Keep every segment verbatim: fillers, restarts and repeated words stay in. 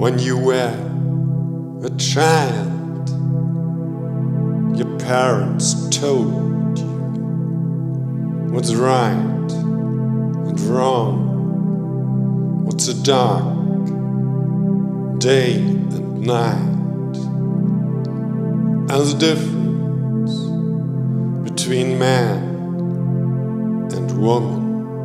when you were a child, your parents told you what's right and wrong, what's a dark day and night, and the difference between man and woman.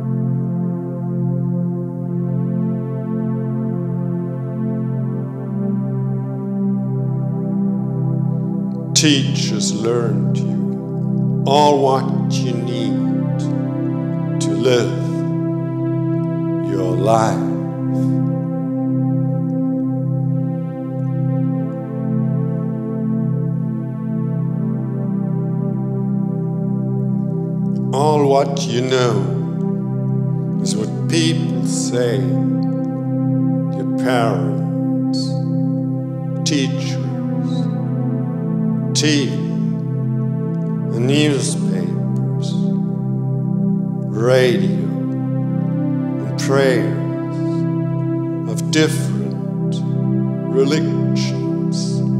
Teachers learned you all what you need to live your life. All what you know is what people say, your parents, teachers, T V, and newspapers, radio, and prayers of different religions.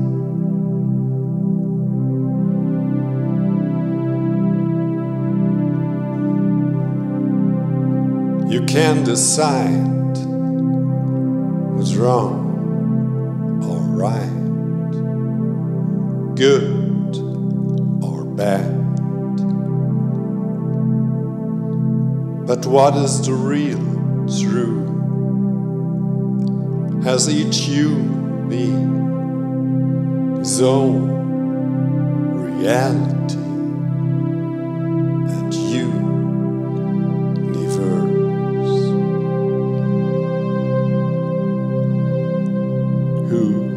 You can decide what's wrong or right, good or bad. But what is the real truth? Has each human being his own reality and universe? Who